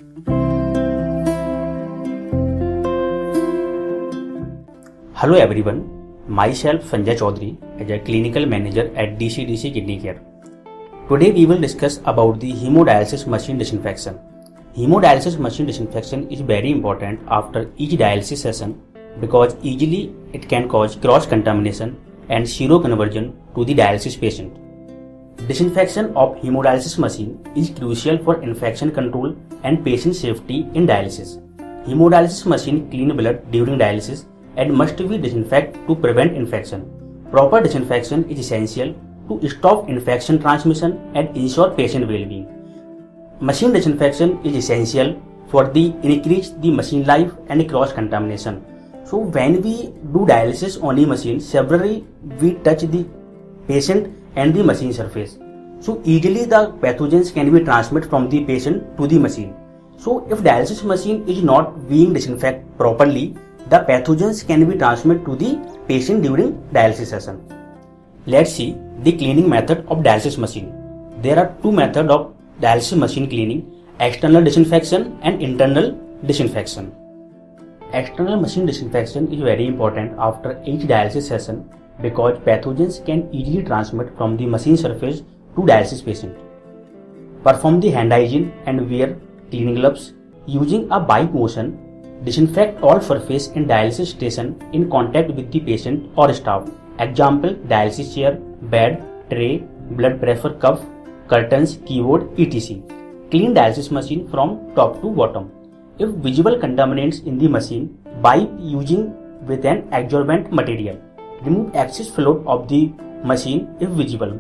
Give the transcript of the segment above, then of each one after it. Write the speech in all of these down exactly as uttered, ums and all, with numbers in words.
Hello everyone, myself Sanjay Chaudhary as a clinical manager at D C D C Kidney Care. Today we will discuss about the hemodialysis machine disinfection. Hemodialysis machine disinfection is very important after each dialysis session because easily it can cause cross contamination and seroconversion to the dialysis patient. Disinfection of hemodialysis machine is crucial for infection control and patient safety in dialysis. Hemodialysis machine clean blood during dialysis and must be disinfected to prevent infection. Proper disinfection is essential to stop infection transmission and ensure patient well-being. Machine disinfection is essential for the increase the machine life and cross contamination. So when we do dialysis on the machine, severally we touch the patient and the machine surface. So easily the pathogens can be transmitted from the patient to the machine. So if dialysis machine is not being disinfected properly, the pathogens can be transmitted to the patient during dialysis session. Let's see the cleaning method of dialysis machine. There are two methods of dialysis machine cleaning: external disinfection and internal disinfection. External machine disinfection is very important after each dialysis session because pathogens can easily transmit from the machine surface to dialysis patient. Perform the hand hygiene and wear cleaning gloves. Using a bike motion, disinfect all surface in dialysis station in contact with the patient or staff. Example: dialysis chair, bed, tray, blood pressure cuff, curtains, keyboard, et cetera. Clean dialysis machine from top to bottom. If visible contaminants in the machine, wipe using with an absorbent material. Remove excess fluid of the machine if visible.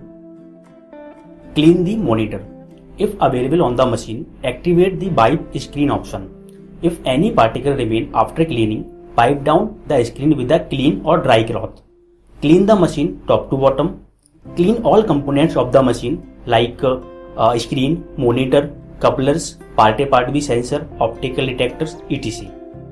Clean the monitor. If available on the machine, activate the wipe screen option. If any particle remain after cleaning, wipe down the screen with a clean or dry cloth. Clean the machine top to bottom. Clean all components of the machine like uh, uh, screen, monitor, couplers, part A part B sensor, optical detectors, et cetera.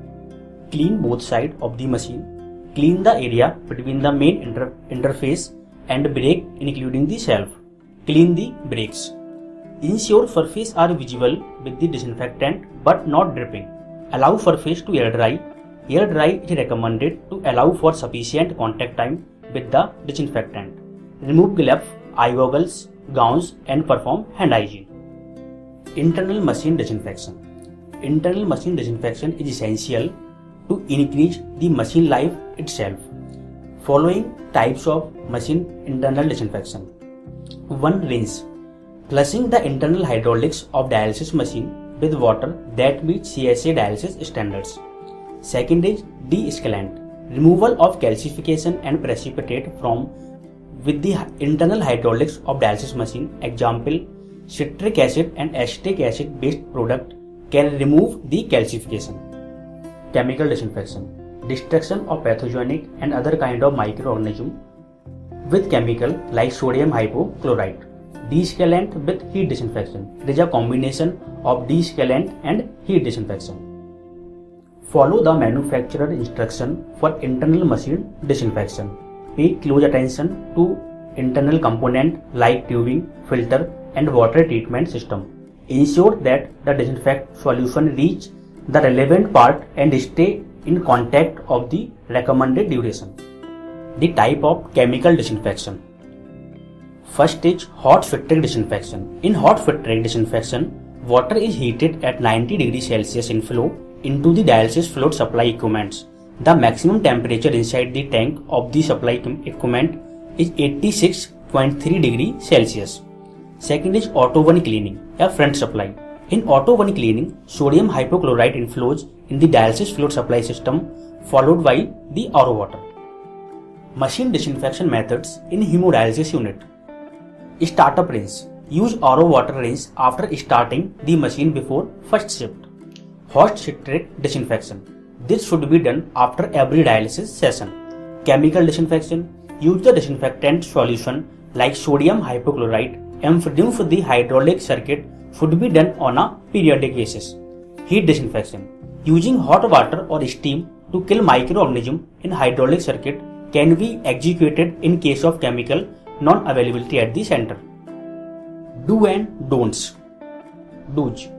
Clean both sides of the machine. Clean the area between the main inter interface and brake including the shelf. Clean the brakes. Ensure surface are visible with the disinfectant but not dripping. Allow surface to air dry. Air dry is recommended to allow for sufficient contact time with the disinfectant. Remove gloves, eye goggles, gowns and perform hand hygiene. Internal machine disinfection. Internal machine disinfection is essential to increase the machine life itself. Following types of machine internal disinfection. one. Rinse. Flushing the internal hydraulics of dialysis machine with water that meets C S A dialysis standards. Second is descalant. Removal of calcification and precipitate from with the internal hydraulics of dialysis machine. Example: citric acid and acetic acid based product can remove the calcification. Chemical disinfection. Destruction of pathogenic and other kind of microorganism with chemical like sodium hypochlorite. Descalant with heat disinfection. It is a combination of descalant and heat disinfection. Follow the manufacturer instruction for internal machine disinfection. Pay close attention to internal component like tubing, filter and water treatment system. Ensure that the disinfect solution reach the relevant part and stay in contact of the recommended duration. The type of chemical disinfection. First is hot filtrate disinfection. In hot filtrate disinfection, water is heated at ninety degrees Celsius in flow into the dialysis fluid supply equipments. The maximum temperature inside the tank of the supply equipment is eighty-six point three degrees Celsius. Second is auto one cleaning, a front supply. In auto one cleaning, sodium hypochlorite inflows in the dialysis fluid supply system followed by the R O water. Machine disinfection methods in hemodialysis unit. Startup rinse. Use R O water rinse after starting the machine before first shift. Hot citric disinfection. This should be done after every dialysis session. Chemical disinfection. Use the disinfectant solution like sodium hypochlorite and remove the hydraulic circuit should be done on a periodic basis. Heat disinfection. Using hot water or steam to kill microorganisms in hydraulic circuit can be executed in case of chemical non-availability at the center. Do and don'ts. Do's.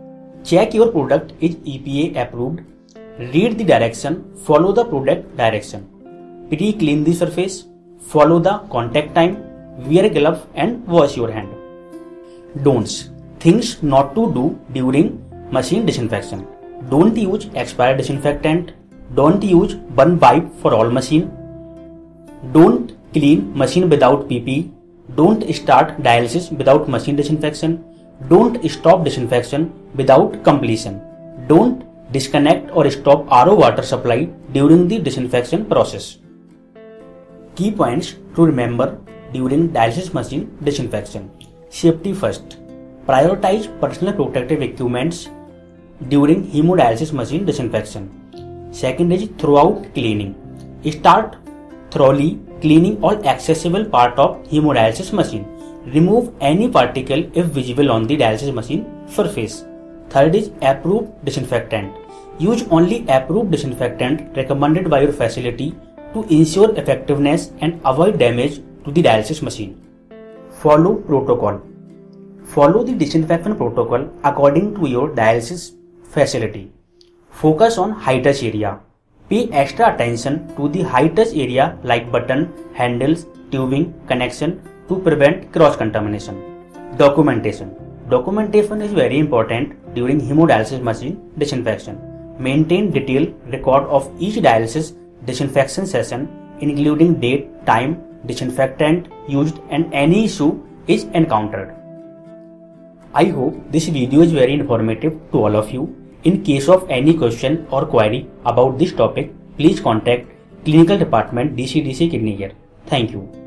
check your product is E P A approved, read the direction, follow the product direction, pre-clean the surface, follow the contact time, wear gloves and wash your hand. Don'ts. Things not to do during machine disinfection. Don't use expired disinfectant. Don't use one wipe for all machine. Don't clean machine without P P E. Don't start dialysis without machine disinfection. Don't stop disinfection without completion. Don't disconnect or stop R O water supply during the disinfection process. Key points to remember during dialysis machine disinfection. Safety first. Prioritize personal protective equipments during hemodialysis machine disinfection. Second is throughout cleaning. Start thoroughly cleaning all accessible part of hemodialysis machine. Remove any particle if visible on the dialysis machine surface. Third is approved disinfectant. Use only approved disinfectant recommended by your facility to ensure effectiveness and avoid damage to the dialysis machine. Follow protocol. Follow the disinfection protocol according to your dialysis facility. Focus on high touch area. Pay extra attention to the high touch area like button, handles, tubing, connection to prevent cross contamination. Documentation. Documentation is very important during hemodialysis machine disinfection. Maintain detailed record of each dialysis disinfection session, including date, time, disinfectant used and any issue is encountered. I hope this video is very informative to all of you. In case of any question or query about this topic, please contact Clinical Department D C D C Kidney Care. Thank you.